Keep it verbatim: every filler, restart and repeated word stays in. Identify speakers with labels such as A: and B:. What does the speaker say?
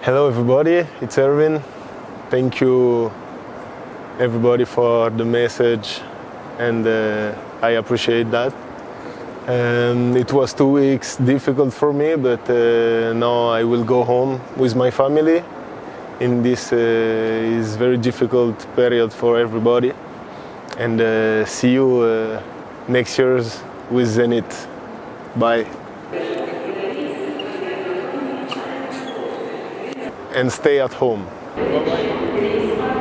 A: Hello everybody, it's Ervin. Thank you everybody for the message, and uh, I appreciate that. Um, it was two weeks difficult for me, but uh, now I will go home with my family in this uh, is very difficult period for everybody, and uh, see you uh, next year with Zenit. Bye. And stay at home. Bye-bye.